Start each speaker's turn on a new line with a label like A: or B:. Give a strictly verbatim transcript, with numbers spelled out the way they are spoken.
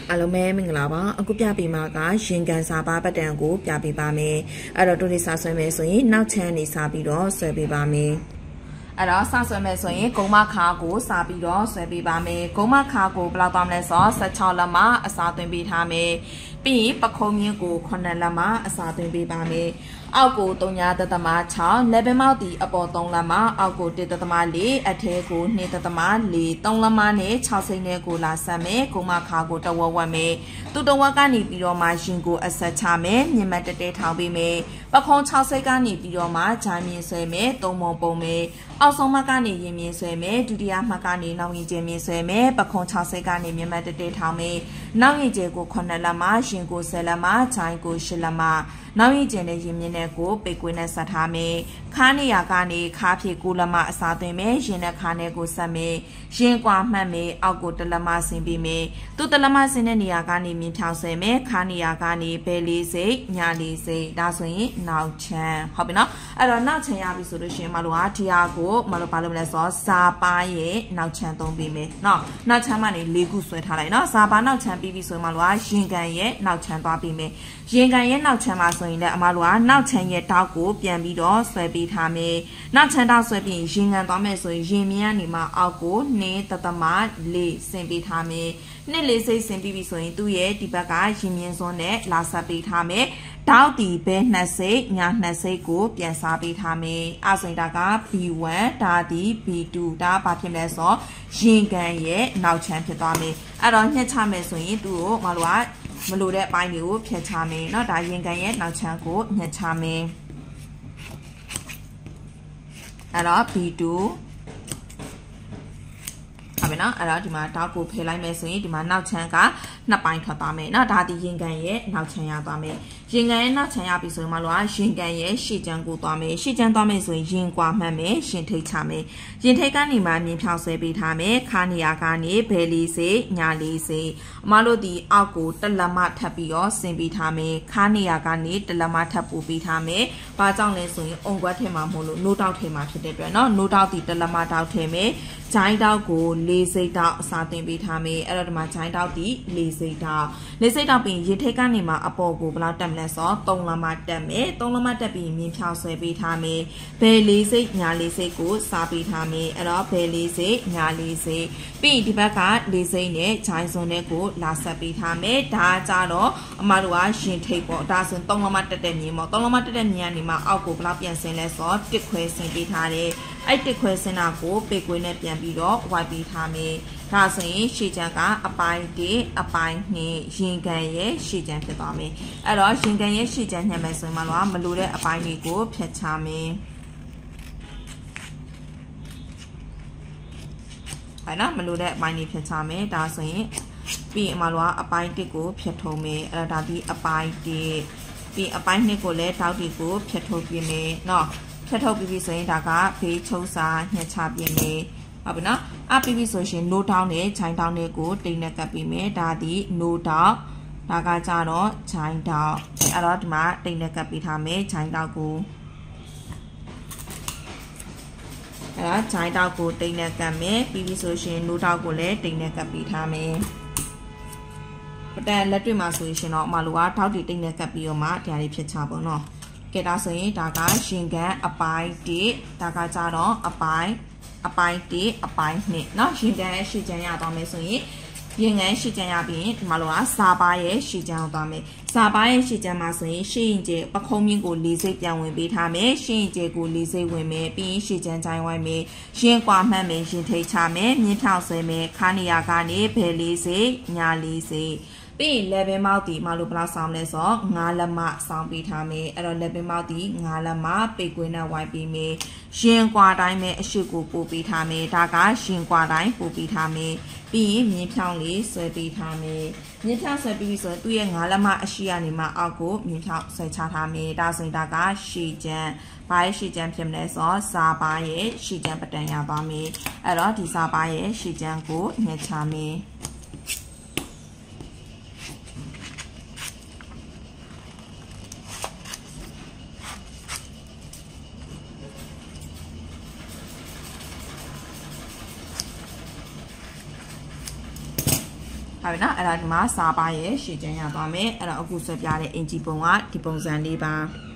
A: အလုံးမဲမင်္ဂလာပါအခုပြပေးမှာကရင်ကန်စာပါပတ်တန်ကိုပြပေးပါမယ်အဲ့တော့တို့လေးစာဆွဲမယ်ဆိုရင်နောက်ချမ်းနေစာပြီးတော့ဆွဲပေးပါမယ်အဲ့တော့စဆွဲမယ်ဆိုရင်ဂုံမခါကိုစာပြီးတော့ဆွဲပေးပါမယ်ဂုံမခါကိုဘယ်လောက်သွားမလဲဆိုတော့十六လက်မအစာသွင်းပေးထားမယ်ပြီးရင်ပခုံးမြင့်ကိုခုနှစ်လက်မအစာသွင်းပေးပါမယ်အောက်ကိုသုံးတသမ၆လက်ပင်မောက်တီအပေါ်သုံးလက်မအောက်ကိုတစ်တသမ၄အထဲကိုနှစ်တသမ၄သုံးလက်မနဲ့၆စိမ့်နဲ့ကိုလာဆက်မယ်ဂုံမခါကိုတဝက်ဝက်မယ်သူတဝက်ကနေပြီးတော့မှရင်ကိုအဆက်ချမယ်မြင်မတတဲထောင်ပေးမယ်ပခုံး၆စိမ့်ကနေပြီးတော့မှဂျာမြင်ဆွဲမယ်သုံးပုံပုံမယ်အောက်ဆုံးမှကနေရင်မြင်ဆွဲမယ်ဒုတိယမှကနေနောက်ရင်ကျမြင်ဆွဲမယ်ပခုံး၆စိမ့်ကနေမြင်မတတဲထောင်မယ်နောက်ရင်ကျကိုခုနှစ်လက်မရင်ကိုဆယ်လက်မဂျိုင်းကိုရှစ်လက်မနောက်ရင်ကျနဲ့ရင်မြင်နဲ့ကိုပိတ်ကွင်းနဲ့ဆက်ထားမယ်ခါးနေရာကနေခါးဖြေကိုလက်မအစားသွင်းမယ်ရင်နဲ့ခါးနဲ့ကိုဆက်မယ်ရင်ကွာမှတ်မယ်အောက်ကိုတလက်မဆင်းပြီးမယ်သူတလက်မဆင်းတဲ့နေရာကနေမြင်ဖြောင်းဆွဲမယ်ခါးနေရာကနေဘဲလေးစိတ်ညာလေးစိတ်ဒါဆိုရင်နောက်ချမ်းဟုတ်ပြီနော်အဲ့တော့နောက်ချမ်းရပြီဆိုလို့ရှိရင်မလို့ဟာဒီဟာကိုမလို့ဘာလို့မလဲဆိုတော့စာပါရဲ့နောက်ချမ်းသုံးပြီးမယ်နော်နောက်ချမ်းမှနေလေးခုဆွဲထားလိုက်နော်စာပါနောက်ချမ်းပြီးပြီဆိုရင်မလို့ဟာရင်ကန်ရဲ့နောက်ချမ်းသွားပြီးမယ်ရင်ကန်ရဲ့နောက်ချမ်းမှာဆိုရင်လည်းအမတို့ကနောက်ချမ်းရဲ့တောက်ကိုပြန်ပြီးတော့ဆွဲပေးထားမယ်နောက်ချမ်းတောက်ဆွဲပြီးရင်ကန်သွားမယ်ဆိုရင်ရင်မြန်းကနေမှအောက်ကိုနင်းတသမလေးဆင်ပေးထားမယ်နှစ်လေးစိတ်ဆင်ပြီးပြီဆိုရင်သူ့ရဲ့ဒီဘက်ကရင်မြန်းစွန်းနဲ့လာဆက်ပေးထားမယ်တောက်တီဘဲနှစ်စိတ်ညာနှစ်စိတ်ကိုပြန်စားပေးထားမယ်အဲဆိုရင်ဒါက ဘီဝန် ဒါဒီ ဘီတူ ဒါဘာဖြစ်လဲဆိုရင်ကန်ရဲ့နောက်ချမ်းဖြစ်သွားမယ်အဲ့တော့ညှက်ချမယ်ဆိုရင်သူ့ကိုမလို့ကမလို့တဲ့အပိုင်းတွေကိုဖြတ်ချမယ်เนาะဒါရင်ကန်ရဲ့နောက်ချမ်းကိုညှက်ချမယ်အဲ့တော့ ဘီတူဟုတ်ပြီနော်အဲ့တော့ဒီမှာတောက်ကိုဖယ်လိုက်မယ်ဆိုရင်ဒီမှာနောက်ချမ်းကနှစ်ပိုင်းထွက်သွားမယ်เนาะဒါဒီရင်ကန်ရဲ့နောက်ချမ်းရသွားမယ်ရင်ကန်ရဲ့နောက်ချမ်းရပြီဆိုရင်မလို့ကရင်ကန်ရဲ့ရှေ့ချမ်းကိုသွားမယ်ရှေ့ချမ်းသွားမယ်ဆိုရင်ရင်ကွာမှတ်မယ်ရှင်ထိတ်ချမယ်ရင်ထိတ်ကနေမှမြင်ဖြောင်းဆွဲပေးထားမယ်ခါနေရာကနေဘဲလေးစိညာလေးစိအမတို့ဒီအောက်ကိုတလက်မထပ်ပြီးတော့ဆင်ပေးထားမယ်ခါနေရာကနေတလက်မထပ်ပို့ပေးထားမယ်ဘာကြောင့်လဲဆိုရင်အုံကွက်ထဲမှာမဟုတ်လို့နိုးတောက်ထဲမှာဖြစ်တဲ့အတွက်เนาะနိုးတောက်ဒီတလက်မတောက်ထဲမယ်ဂျိုင်းတောက်ကိုလေးစိတ်တောက်အစာတင်ပေးထားမယ်အဲ့တော့ဒီမှာဂျိုင်းတောက်ဒီလေးစိတ်တောက်လေးစိတ်တောက်ပြီးရင်ထိတ်ကနေမှအပေါ်ကိုဘယ်လောက်တက်မလဲဆိုသုံးလက်မတက်မယ်သုံးလက်မတက်ပြီးမြင်းဖြောင်းဆွဲပေးထားမယ်ဘယ်လေးစိတ်ညာလေးစိတ်ကိုစားပေးထားမယ်အဲ့တော့ဘယ်လေးစိတ်ညာလေးစိတ်ပြီးဒီဘက်ကလေးစိတ်နဲ့ဂျိုင်းစွန်းနဲ့ကိုလာဆက်ပေးထားမယ်ဒါကြတော့အမတို့ကရင်ထိတ်ပေါ့ဒါဆိုသုံးလက်မတက်တဲ့မြင်းပေါ့သုံးလက်မတက်တဲ့မြင်းကနေမှအောက်ကိုဘယ်လောက်ပြန်ဆင်းလဲဆိုတစ်ခွဲဆင်းပေးထားတယ်အဲ့တစ်ခွဲဆင်းတာကိုပေကွေးနဲ့ပြန်ပြီးတော့ဝိုက်ပေးထားမယ်ဒါဆိုရင်ရှေ့ချမ်းကအပိုင်းတစ်အပိုင်းနှစ်ရင်ကန်ရဲ့ရှေ့ချမ်းဖြစ်သွားမယ်အဲ့တော့ရင်ကန်ရဲ့ရှေ့ချမ်းညှက်မယ်ဆိုရင်မလို့မလို့တဲ့အပိုင်းတွေကိုဖြတ်ချမယ်အဲ့နော်မလို့တဲ့အပိုင်းတွေဖြတ်ချမယ်ဒါဆိုရင်ပြီးအမလို့ကအပိုင်းတစ်ကိုဖြတ်ထုံးမယ်အဲ့တော့ဒါဒီအပိုင်းတစ်ပြီးအပိုင်းနှစ်ကိုလည်းတောက်တီကိုဖြတ်ထုတ်ပြင်းမယ်နော်ဖြတ်ထုတ်ပြီးပြီဆိုရင်ဒါကဘေးချုံစာညှက်ချပြင်းမယ်ဟုတ်ပြီနော်အပြီးပြီဆိုရှင်နိုးတောင်းနဲ့ဂျိုင်းတောင်းနဲ့ကိုတိတ်နဲ့ကပ်ပြီးမယ်ဒါဒီနိုးတောင်းဒါကကြတော့ဂျိုင်းတောင်းအဲ့တော့ဒီမှာတိတ်နဲ့ကပ်ပြီးထားမယ်ဂျိုင်းတောင်းကိုအဲ့ဒါဂျိုင်းတောင်းကိုတိတ်နဲ့ကပ်မယ်ပြီးပြီဆိုရှင်နိုးတောင်းကိုလည်းတိတ်နဲ့ကပ်ပြီးထားမယ်ပတန်လက်တွေ့မှာဆိုရှင်တော့အမလိုကထောက်တီတိတ်နဲ့ကပ်ပြီးတော့မှတရားလေးဖြစ်ချပါတော့ကဲဒါဆိုရင်ဒါကရှင်ကန်အပိုင်းတစ်ဒါကကြတော့အပိုင်းအပိုင်းတစ်အပိုင်းနှစ်เนาะရင်ကန်ရဲ့ရှေ့ချမ်းရသွားမယ်ဆိုရင်ရင်ကန်ရှေ့ချမ်းရပြီးဒီမှာလို့ကစာပါရဲ့ရှေ့ချမ်းရောက်သွားမယ်စာပါရဲ့ရှေ့ချမ်းမှာဆိုရင်ရှေ့ရင်ကျပခုံးမြင့်ကိုလေးစိတ်ပြန်ဝင်ပေးထားမယ်ရှေ့ရင်ကျကိုလေးစိတ်ဝင်မယ်ပြီးရင်ရှေ့ချမ်းချိုင်းဝိုင်းမယ်ရင်ကွာမှတ်မယ်ရင်ထိတ်ချမယ်မြင်းဖြောင်းဆွဲမယ်ခါနေရာကနေဘယ်လေးစိတ်ညာလေးစိတ်ပြီးလက်ပင်မောက်တီမလို့ဘယ်လောက်ဆောင်လဲဆိုတော့ငါးလက်မဆောင်ပေးထားမယ်အဲ့တော့လက်ပင်မောက်တီငါးလက်မပိတ်ကွင်းနဲ့ဝိုင်းပေးမယ်ရင်ကွာတိုင်းပဲအရှိကိုပို့ပေးထားမယ်ဒါကရင်ကွာတိုင်းပို့ပေးထားမယ်ပြီးရင်မြင်းဖြောင်းလေးဆွဲပေးထားမယ်မြင်းဖြောင်းဆွဲပြီးဆိုရင်သူ့ရဲ့ငါးလက်မအရှိကနေမှအောက်ကိုမြင်းဖြောင်းဆွဲချထားမယ်ဒါဆိုရင်ဒါကရှည်ချမ်းဘာရဲ့ရှည်ချမ်းဖြစ်မလဲဆိုတော့စာပါရဲ့ရှည်ချမ်းပတန်ရသွားမယ်အဲ့တော့ဒီစာပါရဲ့ရှည်ချမ်းကိုညှက်ချမယ်ဟုတ်ပြီနော်အဲ့ဒါဒီမှာစာပါရဲ့ရှေ့ကျန်းရသွားမယ်အဲ့တော့အခုဆွဲပြတဲ့အင်ဂျီပုံကဒီပုံစံလေးပါ